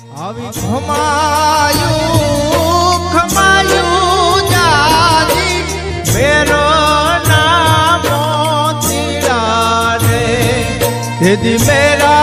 खमायूं जादी मेरो नाम मोतीड़ा रे दीदी मेरा